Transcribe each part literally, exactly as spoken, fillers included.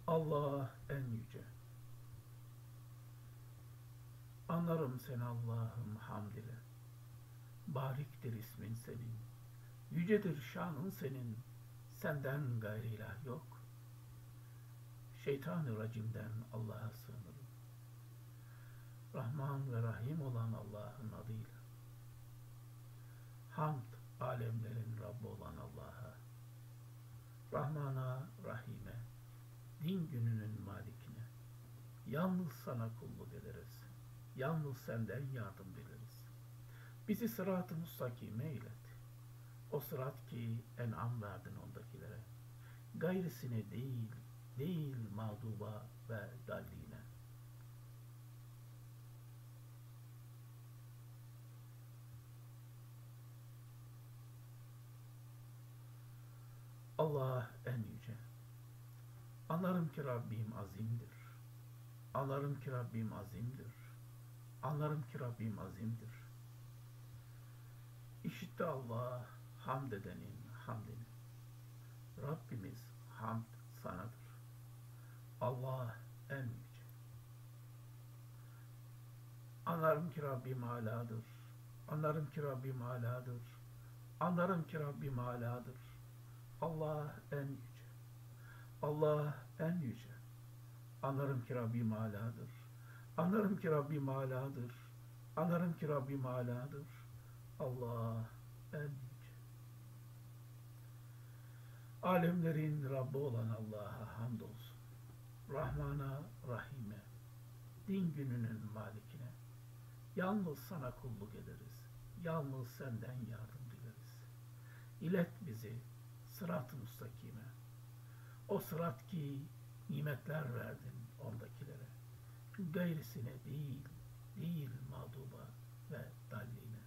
Allah en yüce. Anlarım seni Allah'ım hamd ile. Bariktir ismin senin. Yücedir şanın senin. Senden gayrı ilah yok. Şeytanirracimden Allah'a sığınırım. Rahman ve Rahim olan Allah'ın adıyla. Hamd alemlerin Rabbi olan Allah'a. Rahmana, Rahim'e, din gününün malikine. Yalnız sana kulluk ederiz. Yalnız senden yardım dileriz. Bizi sırat-ı müstakime eylet. O sırat ki en'am verdin ondakilere. Gayrısine değil, değil mağduba ve dalline. Allah en yüce. Anlarım ki Rabbim azimdir. Anlarım ki Rabbim azimdir. Anlarım ki Rabbim azimdir. İşitti Allah hamd edenin hamdini. Rabbimiz hamd sanadır. Allah en yüce. Anlarım ki Rabbim aladır. Anlarım ki Rabbim aladır. Anlarım ki Rabbim aladır. Allah en yüce. Allah en yüce. Anlarım ki Rabbim aladır. Anlarım ki Rabbim aladır. Anlarım ki Rabbim aladır. Allah en yüce. Alemlerin Rabbi olan Allah'a hamdolsun. Rahmana, Rahim'e, din gününün malikine. Yalnız sana kulluk ederiz. Yalnız senden yardım dileriz. İlet bizi sırat-ı müstakime. O sırat ki nimetler verdin ondakilere. Gayrisine değil, değil mağduba ve dalline.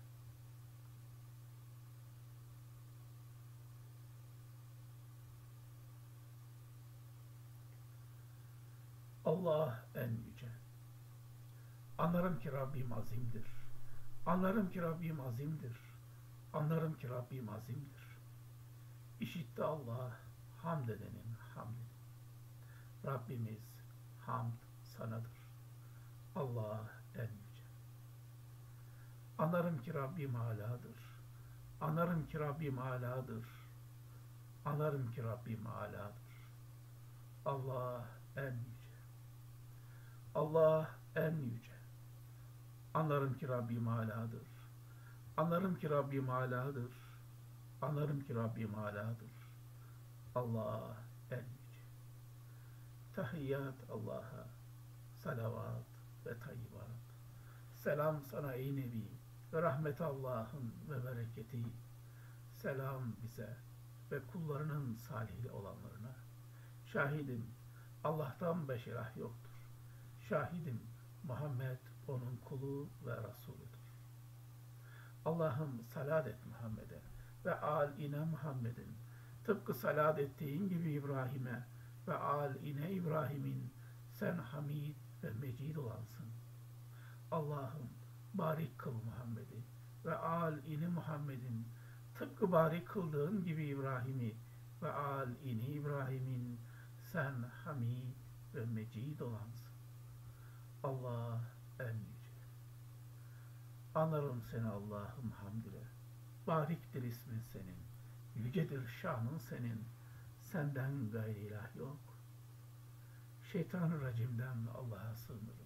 Allah en yüce. Anlarım ki Rabbim azimdir. Anlarım ki Rabbim azimdir. Anlarım ki Rabbim azimdir. İşitti Allah hamd edenin hamdini. Rabbimiz hamd sanadır. Allah en yüce. Anlarım ki Rabbim aladır. Anlarım ki Rabbim aladır. Anlarım ki Rabbim aladır. Allah en yüce. Allah en yüce. Anlarım ki Rabbim aladır. Anlarım ki Rabbim aladır. Anlarım ki Rabbim aladır. Allah en yüce. Tahiyyat Allah'a, salavat ve tayyibat. Selam sana ey Nebi ve rahmet Allah'ın ve bereketi. Selam bize ve kullarının salih olanlarına. Şahidim Allah'tan beşerah yoktur. Şahidim Muhammed onun kulu ve Resuludur. Allah'ım salat et Muhammed'e ve âl-ine Muhammed'in tıpkı salat ettiğin gibi İbrahim'e ve âl-ine İbrahim'in sen hamid ve mecid olansın. Allah'ım barik kıl Muhammed'i ve âl-ine Muhammed'in tıpkı barik kıldığın gibi İbrahim'i ve âl-ine İbrahim'in sen hamid ve mecid olansın. Allah en yüce. Anlarım seni Allah'ım hamd ile. Bariktir ismin senin. Yücedir şanın senin. Senden gayrı ilah yok. Şeytanirracimden Allah'a sığınırım.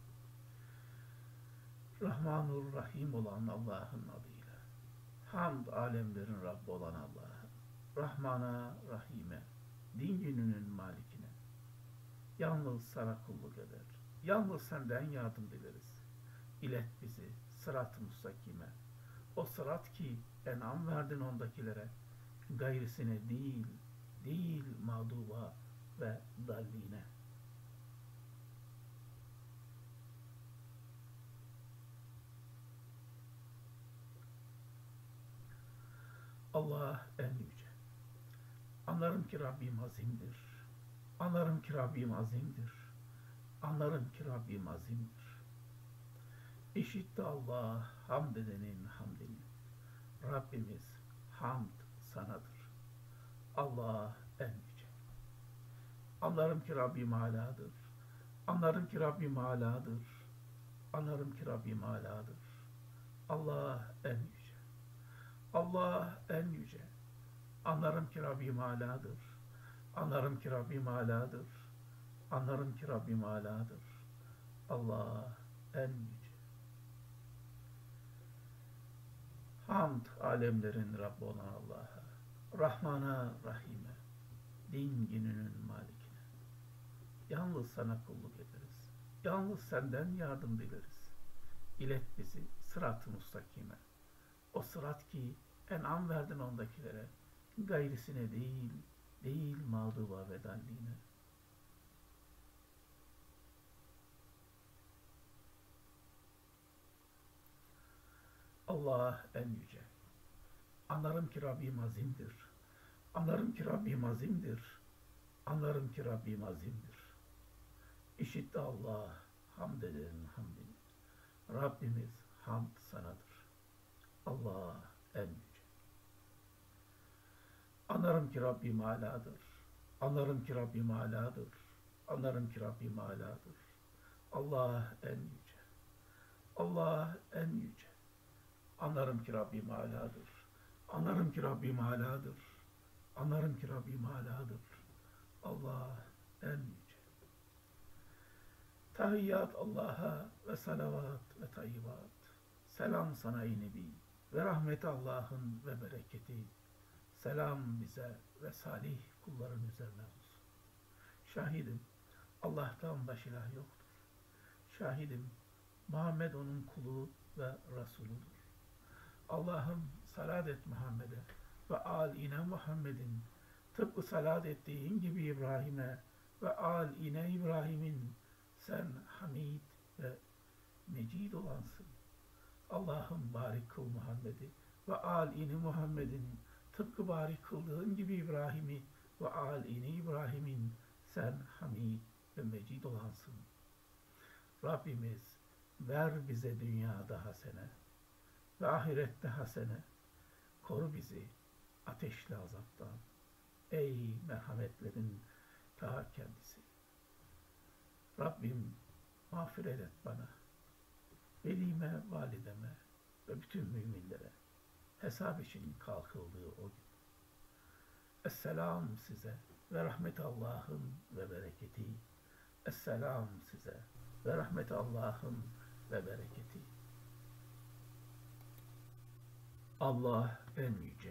Rahmanur Rahim olan Allah'ın adıyla. Hamd alemlerin Rabbi olan Allah'a. Rahmana, Rahim'e, din gününün malikine. Yalnız sana kulluk eder. Yalnız senden yardım dileriz. İlet bizi sırat-ı müstakime. O sırat ki en'am verdin ondakilere. Gayrısine değil, değil mağduba ve dalline. Allah en yüce. Anlarım ki Rabbim azimdir. Anlarım ki Rabbim azimdir. Anlarım ki Rabbim azimdir. İşitti Allah hamd edenin hamdini. Rabbimiz hamd sanadır. Allah en yüce. Anlarım ki Rabbim aladır. Anlarım ki Rabbim aladır. Anlarım ki Rabbim aladır. Allah en yüce. Allah en yüce. Anlarım ki Rabbim aladır. Anlarım ki Rabbim aladır. Anlarım ki Rabbim aladır. Allah en yüce. Hamd alemlerin Rabbi olan Allah'a, Rahman'a, Rahim'e, din gününün malikine. Yalnız sana kulluk ederiz. Yalnız senden yardım dileriz. İlet bizi sırat-ı mustakime. O sırat ki en'am verdin ondakilere, gayrisine değil, değil mağduba ve dalline. Allah en yüce. Anlarım ki Rabbim azimdir. Anlarım ki Rabbim azimdir. Anlarım ki Rabbim azimdir. İşitti Allah hamd edenin hamdini. Rabbimiz hamd sanadır. Allah en yüce. Anlarım ki Rabbim aladır. Anlarım ki Rabbim aladır. Anlarım ki Rabbim aladır. Allah en yüce. Allah en yüce. Anlarım ki Rabbim aladır. Anlarım ki Rabbim aladır. Anlarım ki Rabbim aladır. Allah en yüce. Tahiyyat Allah'a ve salavat ve tayyibat. Selam sana ey Nebi ve rahmeti Allah'ın ve bereketi. Selam bize ve salih kulların üzerine olsun. Şahidim Allah'tan baş ilah yoktur. Şahidim Muhammed onun kulu ve Resuludur. Allah'ım salat et Muhammed'e ve âl-ine Muhammed'in tıpkı salat ettiğin gibi İbrahim'e ve âl-ine İbrahim'in sen hamid ve mecid olansın. Allah'ım barik kıl Muhammed'i ve âl-ine Muhammed'in tıpkı barik kıldığın gibi İbrahim'i ve âl-ine İbrahim'in sen hamid ve mecid olansın. Rabbimiz ver bize dünyada hasene ve ahirette hasene, koru bizi ateşli azaptan. Ey merhametlerin ta kendisi. Rabbim mağfiret et bana, velime, valideme ve bütün müminlere hesap için kalkıldığı o gün. Esselam size ve rahmet Allah'ın ve bereketi. Esselam size ve rahmet Allah'ın ve bereketi. Allah en yüce.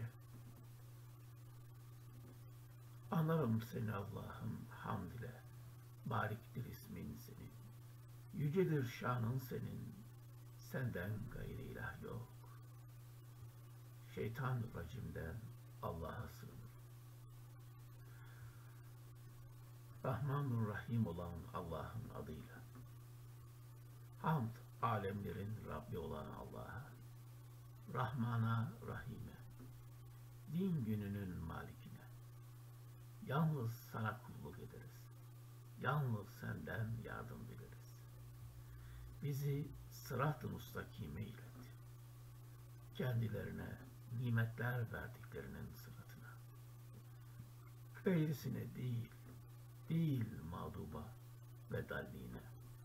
Anarım seni Allah'ım hamd ile. Bariktir ismin senin. Yücedir şanın senin. Senden gayri ilah yok. Şeytanirracimden Allah'a sığınırım. Rahmanur-Rahim olan Allah'ın adıyla. Hamd alemlerin Rabbi olan Allah'a. Rahman'a, Rahim'e, din gününün malikine. Yalnız sana kulluk ederiz. Yalnız senden yardım dileriz. Bizi sırat-ı mustakime ilet. Kendilerine nimetler verdiklerinin sıratına. Gayrisine değil, değil mağduba ve dalline.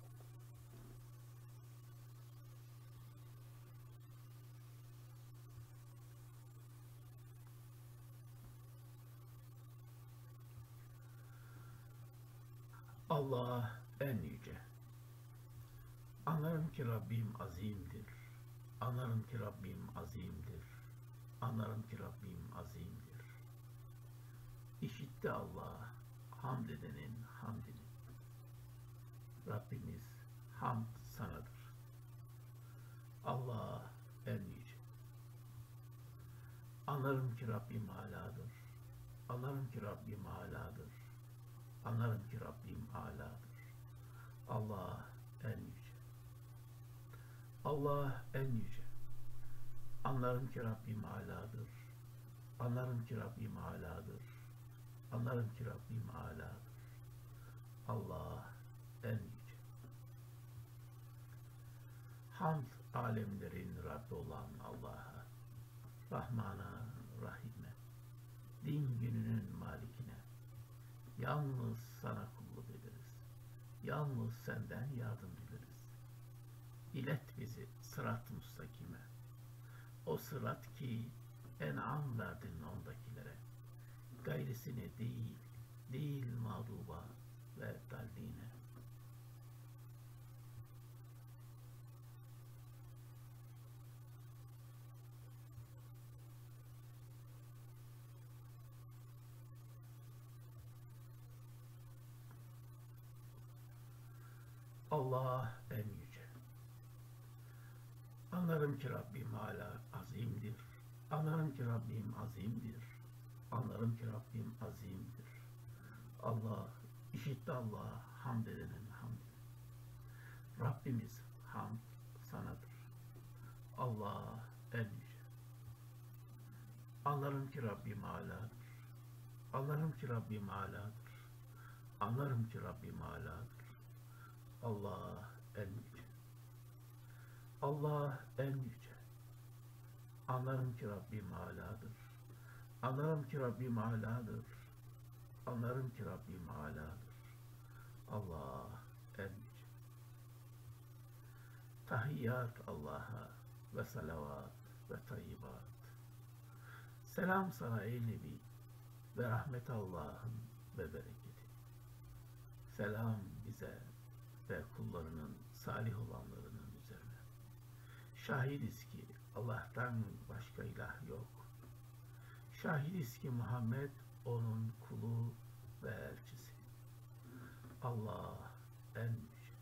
Allah en yüce. Anlarım ki Rabbim azimdir. Anlarım ki Rabbim azimdir. Anlarım ki Rabbim azimdir. İşitti Allah hamd edenin hamdini. Rabbimiz hamd sanadır. Allah en yüce. Anlarım ki Rabbim aladır. Anlarım ki Rabbim aladır. Anlarım ki Rabbim aladır. Allah en yüce. Allah en yüce. Anlarım ki Rabbim aladır. Anlarım ki Rabbim aladır. Anlarım ki Rabbim aladır. Allah en yüce. Hamd alemlerin Rabbi olan Allah'a, Rahman'a, Rahim'e, din gününün malikine, yalnız sana Yalnız senden yardım dileriz. İlet bizi sırat-ı müstakime. O sırat ki en'am verdin ondakilere. Gayrisine değil, değil mağduba ve dalline. Allah en yüce. Anlarım ki Rabbim hala azimdir. Anlarım ki Rabbim azimdir. Anlarım ki Rabbim azimdir. Allah, işitti Allah, hamd edenin hamdini. Rabbimiz hamd sanadır. Allah en yüce. Anlarım ki Rabbim aladır. Anlarım ki Rabbim aladır. Anlarım ki Rabbim aladır. Allah en yüce. Allah en yüce. Anlarım ki Rabbim aladır. Anlarım ki Rabbim aladır. Anlarım ki Rabbim aladır. Allah en yüce. Tahiyyat Allah'a ve salavat ve tayyibat. Selam sana ey Nebi ve rahmet Allah'ın ve bereketi. Selam bize ve kullarının salih olanlarının üzerine. Şahidiz ki Allah'tan başka ilah yok. Şahidiz ki Muhammed onun kulu ve elçisi. Allah en yüce.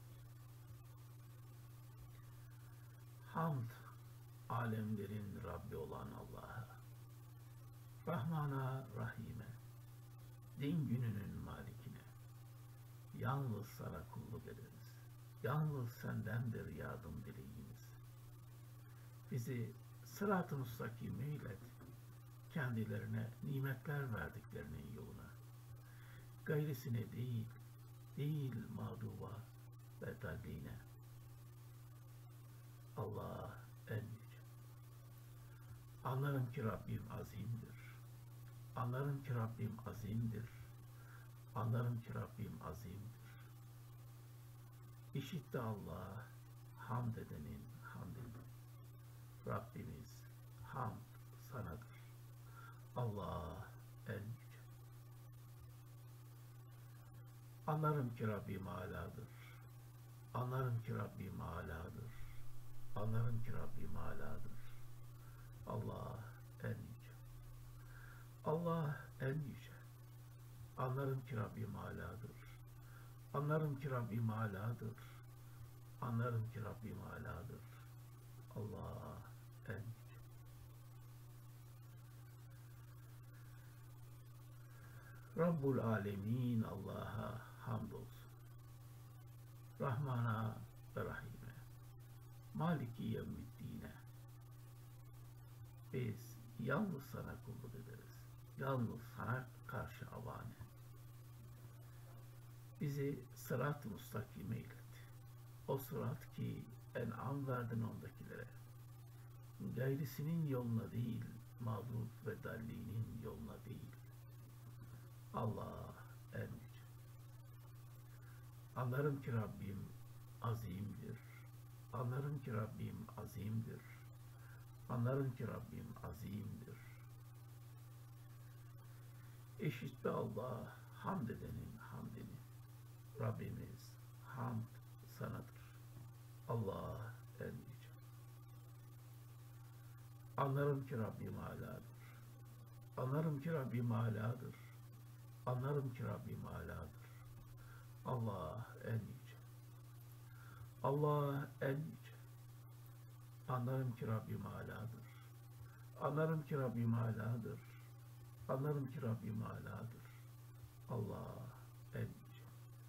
Hamd alemlerin Rabbi olan Allah'a, Rahman'a, Rahim'e, din gününün malikine, yalnız sana kulluk ederiz. Yalnız sendendir yardım dileğimiz. Bizi sırat-ı müstakime ilet, kendilerine nimetler verdiklerinin yoluna. Gayrisine değil, değil mağduba ve dalline. Allah en yüce. Anlarım ki Rabbim azimdir. Anlarım ki Rabbim azimdir. Anlarım ki Rabbim azimdir. İşitti Allah, hamd edenin hamdini. Rabbimiz hamd sanadır. Allah en yüce. Anlarım ki Rabbim aladır. Anlarım ki Rabbim aladır. Anlarım ki Rabbim aladır. Allah en yüce. Allah en yüce. Anlarım ki Rabbim aladır. Anlarım ki Rabbim aladır. Anlarım ki Rabbim aladır. Allah en yüce. Rabbul Alemin Allah'a hamdolsun. Rahman'a ve Rahim'e, Maliki Yevmiddin'e. Biz yalnız sana kulluk ederiz. Yalnız sana karşı avane. Bizi sırat-ı müstakime ilet. O sırat ki en'am verdin ondakilere. Gayrisinin yoluna değil, mağdup ve dallinin yoluna değil. Allah en yüce. Anlarım ki Rabbim azimdir. Anlarım ki Rabbim azimdir. Anlarım ki Rabbim azimdir. İşitti Allah hamd edenin hamdini. Rabbimiz hamd sanadır. Allah en yüce. Anlarım ki Rabbim aladır. Anlarım ki Rabbim aladır. Anlarım ki Rabbim aladır. Allah en yüce. Allah en yüce. Anlarım ki Rabbim aladır. Anlarım ki Rabbim aladır. Anlarım ki Rabbim aladır. Allah en yüce.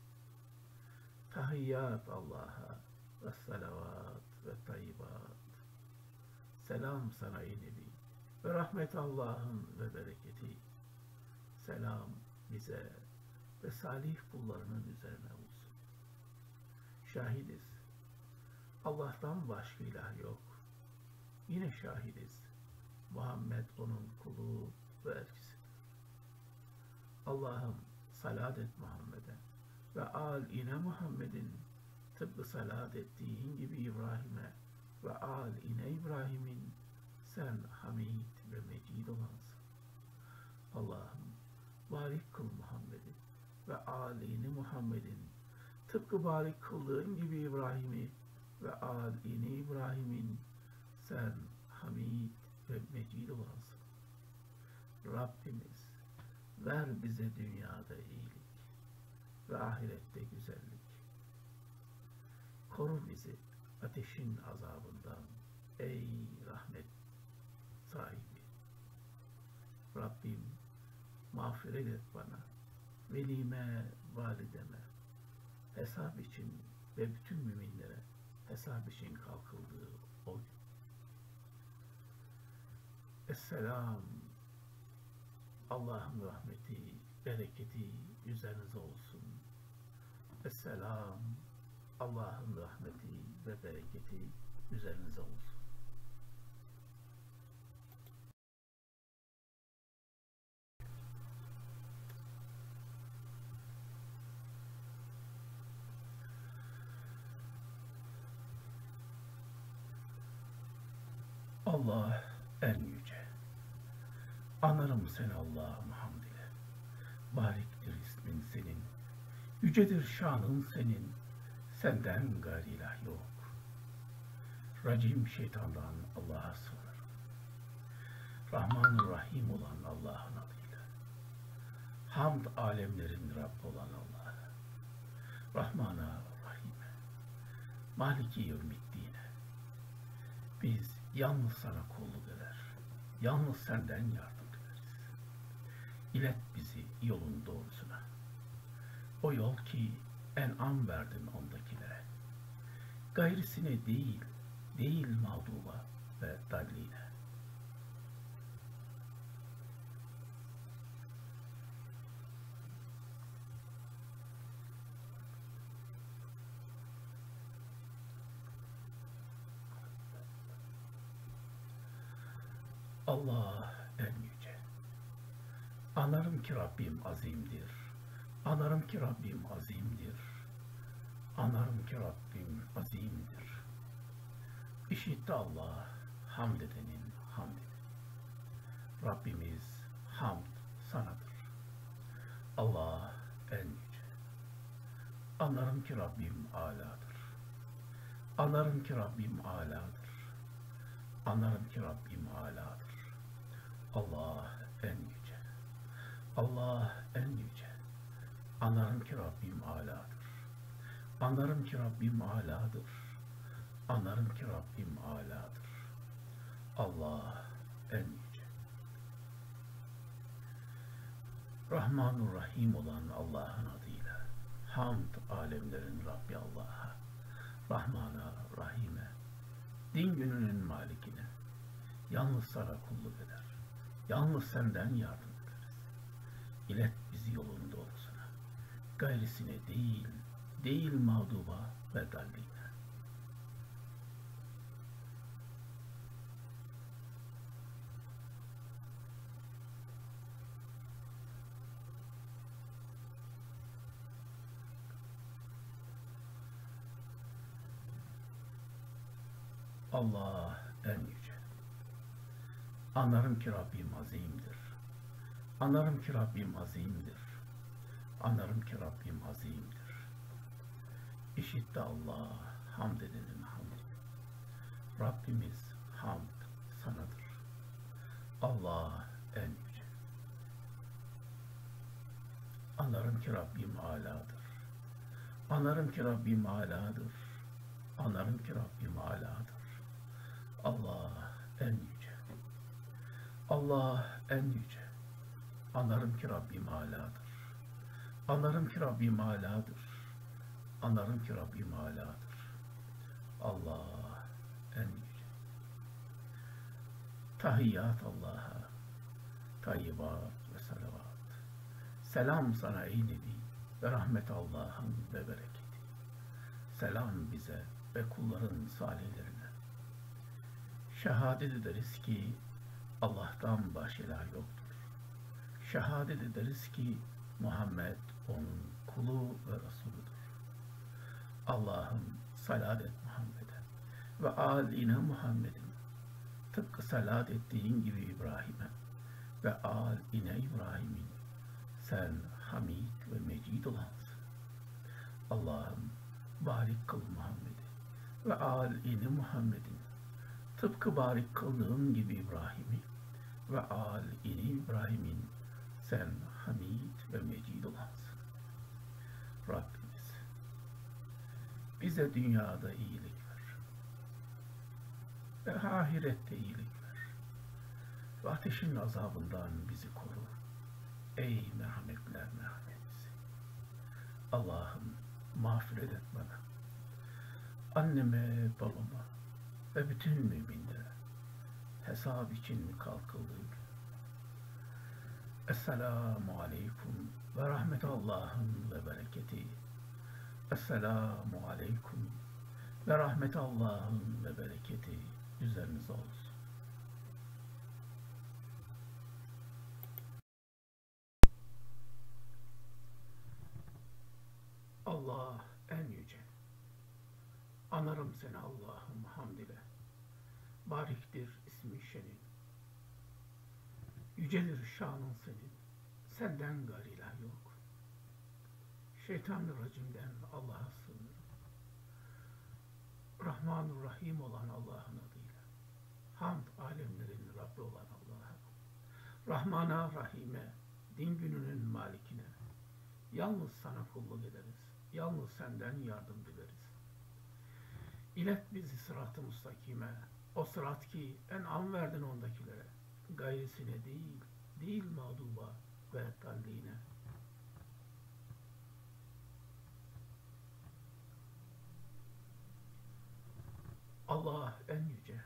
Tahiyyat Allah'a ve salavat ve tayyibat. Selam sana ey Nebi ve rahmet Allah'ın ve bereketi. Selam bize ve salih kullarının üzerine olsun. Şahidiz. Allah'tan başka ilah yok. Yine şahidiz. Muhammed onun kulu ve elçisidir. Allah'ım salat et Muhammed'e. ve âl-ine Muhammed'in tıpkı salat ettiğin gibi İbrahim'e ve âl-ine İbrahim'in sen hamid ve mecid olansın. Allah'ım barik kıl Muhammed'i ve âl-ine Muhammed'in tıpkı barik kıldığın gibi İbrahim'i ve âl-ine İbrahim'in sen hamid ve mecid olansın. Rabbimiz ver bize dünyada iyilik ve ahirette güzellik. Koru bizi ateşin azabından ey rahmet sahibi. Rabbim mağfiret et bana, velime, valideme, hesap için ve bütün müminlere hesap için kalkıldığı o gün. Esselam, Allah'ın rahmeti, bereketi üzerinize olsun. Esselam, Allah'ın rahmeti ve bereketi üzerinize olsun. Allah en yüce. Anarım seni Allah'ım hamd ile. Bariktir ismin senin. Yücedir şanın senin. Senden gayri ilah yok. Racim şeytandan Allah'a sığınırım. Rahman-ı Rahim olan Allah'ın adıyla. Hamd alemlerin Rabbi olan Allah'a. Rahman'a, Rahim'e. Maliki yevmiddin'e. Biz yalnız sana kulluk eder. Yalnız senden yardım dileriz. İlet bizi yolun doğrusuna. O yol ki en'am verdin ondakilere. Gayrisine değil, değil mağduba ve dalline. Allah en yüce. Anarım ki Rabbim azimdir. Anarım ki Rabbim azimdir. Anarım ki Rabbim azimdir. İşitti Allah hamd edenin hamdini. Rabbimiz hamd sanadır. Allah en yüce. Anarım ki Rabbim âlâdır. Anarım ki Rabbim âlâdır. Anarım ki Rabbim âlâdır. Allah en yüce. Allah en yüce. Anarım ki Rabbim âlâdır. Anarım ki Rabbim âlâdır. Anarım ki Rabbim âlâdır. Allah en yüce. Rahman-ı Rahim olan Allah'ın adıyla. Hamd alemlerin Rabbi Allah'a. Rahman'a, Rahim'e. Din gününün malikine. Yalnız sana kulluk eder. Yalnız senden yardım ederiz. İlet bizi yolun doğrusuna. Gayrisine değil, değil mağduba ve dalline. Allah en yüce. Anlarım ki Rabbim azimdir. Anlarım ki Rabbim azimdir. Anlarım ki Rabbim azimdir. İşitti Allah hamd edenin hamdi. Rabbimiz hamd sanadır. Allah en yüce. Anlarım ki Rabbim âlâdır. Anlarım ki Rabbim âlâdır. Anlarım ki Rabbim âlâdır. Allah en yüce. Allah en yüce. Anlarım ki Rabbim âlâdır. Anlarım ki Rabbim âlâdır. Anlarım ki Rabbim âlâdır. Allah en yüce. Tahiyyat Allah'a, tayyibat ve salavat. Selam sana ey Nebi ve rahmet Allah'ın ve bereketi. Selam bize ve kulların salihlerine. Şehadet ederiz ki Allah'tan başka ilah yoktur. Şehadet ederiz ki Muhammed onun kulu ve Resuludur. Allah'ım salat et Muhammed'e ve âline Muhammed'in tıpkı salat ettiğin gibi İbrahim'e ve âline İbrahim'in sen hamid ve mecid olansın. Allah'ım barik kıl Muhammed'i ve âline Muhammed'in tıpkı barik kıldığın gibi İbrahim'i ve âline İbrahim'in sen hamid ve mecid olansın. Rabbimiz bize dünyada iyilik ver ve ahirette iyilik ver ve ateşin azabından bizi koru. Ey merhametler merhametisi. Allah'ım mağfiret et bana, anneme, babama ve bütün müminlere hesap için kalkıldığı gün. Esselamu aleyküm ve rahmetallahın ve bereketi. Esselamu aleyküm ve rahmetallahın ve bereketi üzerinize olsun. Allah en yüce. Anarım seni Allah'ım hamd ile. Bariktir ismi şenin. Yücelir şanın senin. Senden gayri ilah yok. Şeytanirracimden Allah'a sığınırım. Rahmanurrahim olan Allah'ın adıyla. Hamd alemlerin Rabbi olan Allah'a. Rahmana, Rahime, din gününün malikine. Yalnız sana kulluk ederiz. Yalnız senden yardım dileriz. İlet bizi sırat-ı müstakime. O sırat ki en'am verdin ondakilere. Gayrisine değil, değil mağduba ve dalline. Allah en yüce.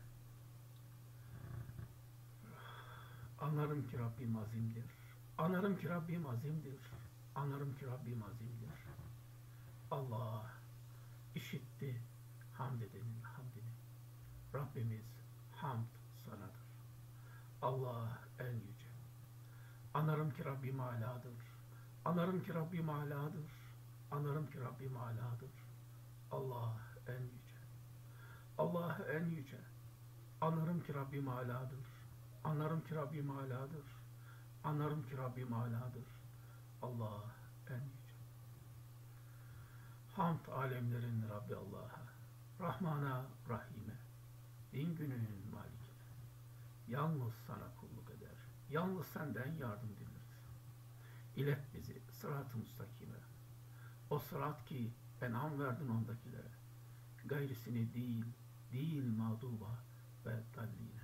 Anlarım ki Rabbim azimdir. Anlarım ki Rabbim azimdir. Anlarım ki Rabbim azimdir. Allah işitti hamd edenin hamdini. Rabbimiz hamd sanadır. Allah en yüce. Anlarım ki Rabbim âlâdır. Anlarım ki Rabbim âlâdır. Anlarım ki Rabbim âlâdır. Allah en yüce. Allah en yüce. Anlarım ki Rabbim âlâdır. Anlarım ki Rabbim âlâdır. Anlarım ki Rabbim âlâdır. Allah en yüce. Hamd alemlerin Rabbi Allah'a. Rahmana, Rahime. Din gününün malikine. Yalnız sana kulluk eder. Yalnız senden yardım dileriz. İlet bizi sırat-ı müstakime. O sırat ki en'am verdin ondakilere. Gayrisini değil, değil mağduba ve dalline.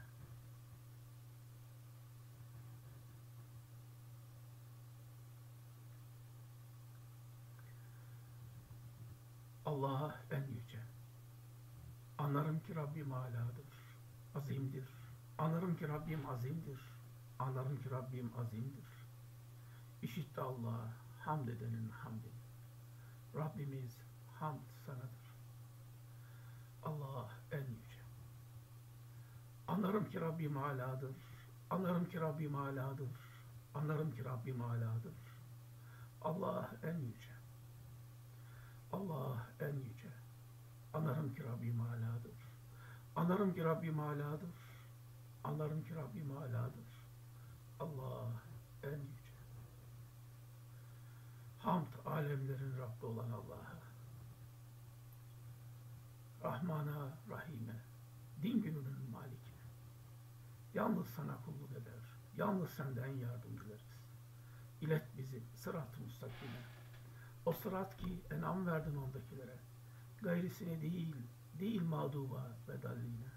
Allah en yüce. Anlarım ki Rabbim âlâdır, azimdir. Anlarım ki Rabbim azimdir. Anlarım ki Rabbim azimdir. İşitti Allah hamd edenin hamdini. Rabbimiz hamd sanadır. Allah en yüce. Anlarım ki Rabbim âlâdır. Anlarım ki Rabbim âlâdır. Anlarım ki Rabbim âlâdır. Allah en yüce. Allah en yüce. Anlarım ki Rabbim âlâdır. Anlarım ki Rabbim âlâdır. Anlarım ki Rabbim âlâdır. Allah en yüce. Hamd alemlerin Rabbi olan Allah'a. Rahmana, Rahime, din gününün malikine. Yalnız sana kulluk eder. Yalnız senden yardım dileriz. İlet bizi sırat-ı müstakime. O sırat ki en'am verdin ondakilere. Gayrisine değil, değil mağduba ve dalline.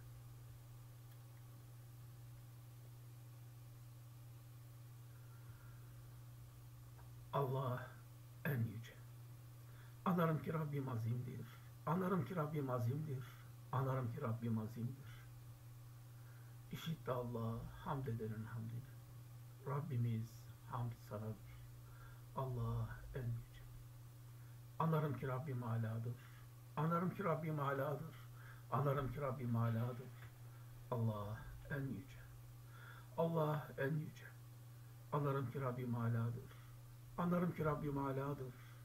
Allah en yüce. Anlarım ki Rabbim azimdir. Anlarım ki Rabbim azimdir. Anlarım ki Rabbim azimdir. İşitti Allah hamd edenin hamdini. Rabbimiz hamd sanadır. Allah en yüce. Anlarım ki Rabbim âlâdır. Anlarım ki Rabbim âlâdır. Anlarım ki Rabbim âlâdır. Allah en yüce. Allah en yüce. Anlarım ki Rabbim âlâdır. Anlarım ki Rabbim âlâdır.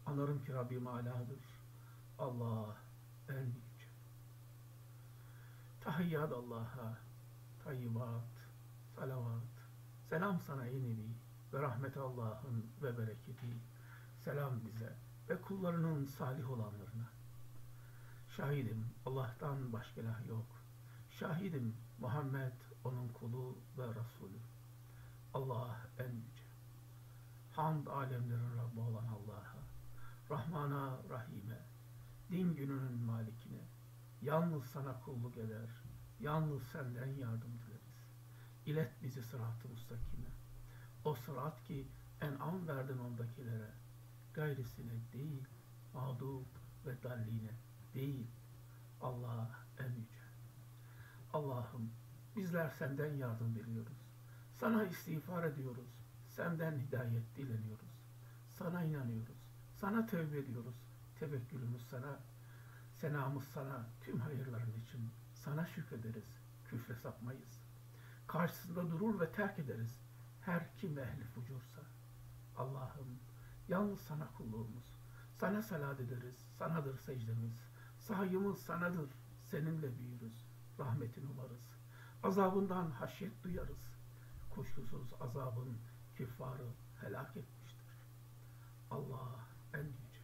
Anlarım ki Rabbim aladır. Allah en yüce. Tahiyyat Allah'a, tayyibat, salavat. Selam sana ey Nebi ve rahmet Allah'ın ve bereketi. Selam bize ve kullarının salih olanlarına. Şahidim Allah'tan başka ilah yok. Şahidim Muhammed onun kulu ve Resulü. Allah en yüce. Hamd alemlerin Rabbi olan Allah'a, Rahman'a, Rahim'e, din gününün malikine, yalnız sana kulluk eder, yalnız senden yardım dileriz. İlet bizi sırat-ı müstakime. O sırat ki en'am verdin ondakilere, gayrisine değil, mağdup ve dalline değil. Allah en yüce. Allah'ım bizler senden yardım diliyoruz. Sana istiğfar ediyoruz. Senden hidayet dileniyoruz. Sana inanıyoruz. Sana tövbe ediyoruz. Tevekkülümüz sana, senamız sana, tüm hayırların için sana şükrederiz. Küfre sapmayız. Karşısında durur ve terk ederiz. Her kim ehli fucursa. Allah'ım yalnız sana kulluğumuz. Sana salat ederiz. Sanadır secdemiz. Sahayımız sanadır. Seninle büyürüz. Rahmetin umarız. Azabından haşyet duyarız. Kuşkusuz azabın küffarı helak etmiştir. Allah en yüce.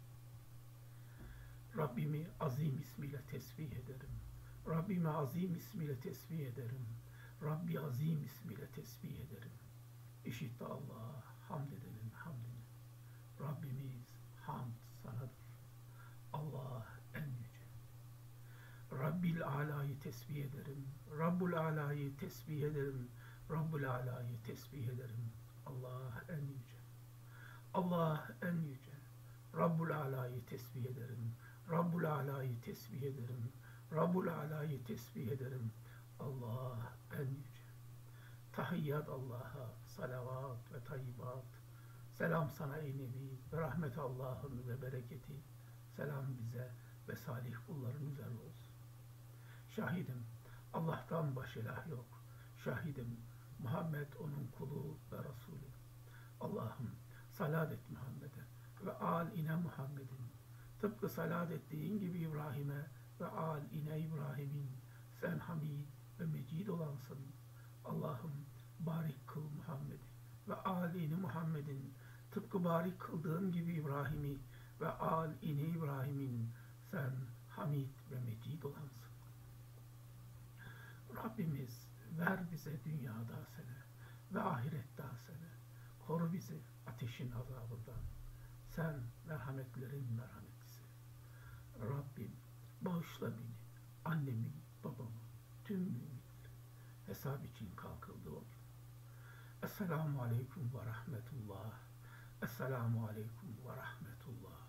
Rabbimi azim ismiyle tesbih ederim. Rabbimi azim ismiyle tesbih ederim. Rabbi azim ismiyle tesbih ederim. İşitti Allah, hamd edelim hamdini. Rabbimiz hamd sanadır. Allah en yüce. Rabbil alayı tesbih ederim. Rabbul alayı tesbih ederim. Rabbul alayı tesbih ederim. Allah en yüce. Allah en yüce. Rabbul alayı tesbih ederim. Rabbul alayı tesbih ederim. Rabbul alayı tesbih ederim. Allah en yüce. Tahiyyat Allah'a, salavat ve tayyibat. Selam sana ey Nebi ve rahmet Allah'ın ve bereketi. Selam bize ve salih kulların üzerine olsun. Şahidim Allah'tan başka ilah yok. Şahidim Muhammed onun kulu ve Resulü. Allah'ım salat et Muhammed'e ve âl-ine Muhammed'in. Tıpkı salat ettiğin gibi İbrahim'e ve âl-ine İbrahim'in. Sen hamid ve mecid olansın. Allah'ım barik kıl Muhammed'i ve âl-ine Muhammed'in. Tıpkı barik kıldığın gibi İbrahim'i ve âl-ine İbrahim'in. Sen hamid ve mecid olansın. Rabbimiz ver bize dünyada hasene ve ahirette hasene. Koru bizi ateşin azabından. Sen merhametlerin merhametlisi. Rabbim bağışla beni, annemi, babamı, tüm müminleri. Hesap için kalkıldı o gün. Esselamu aleyküm ve rahmetullah. Esselamu aleyküm ve rahmetullah.